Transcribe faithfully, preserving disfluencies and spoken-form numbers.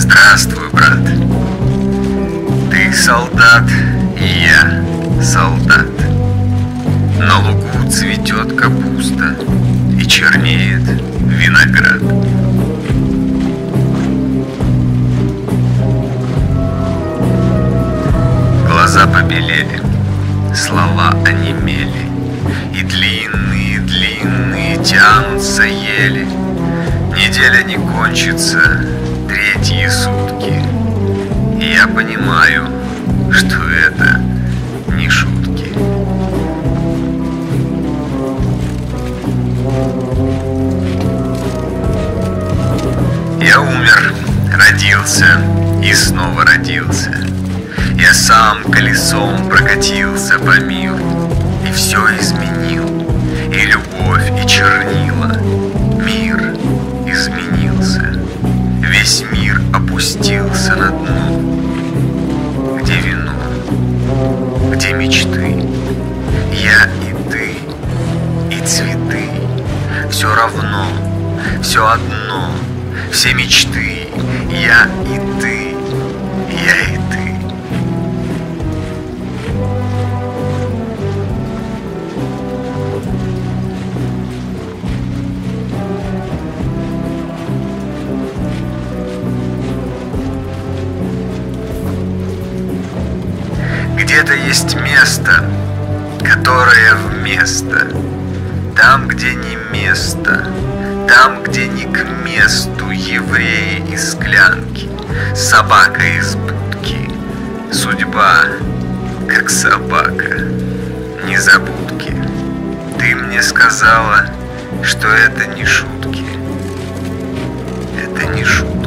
Здравствуй, брат. Ты солдат, и я солдат. На лугу цветет капуста и чернеет виноград. Глаза побелели, слова онемели, и длинные-длинные тянутся еле. Неделя не кончится, третьи сутки, и я понимаю, что это не шутки. Я умер, родился и снова родился. Я сам колесом прокатился по миру и все изменил, и любовь, и чернила. Мир изменился, весь мир опустился на дно. Где вино, где мечты, я и ты, и цветы. Все равно, все одно, все мечты, я и ты, я и ты. Где-то есть место, которое вместо, там, где не место, там, где не к месту евреи из склянки, собака из будки, судьба, как собака, незабудки. Ты мне сказала, что это не шутки, это не шутки.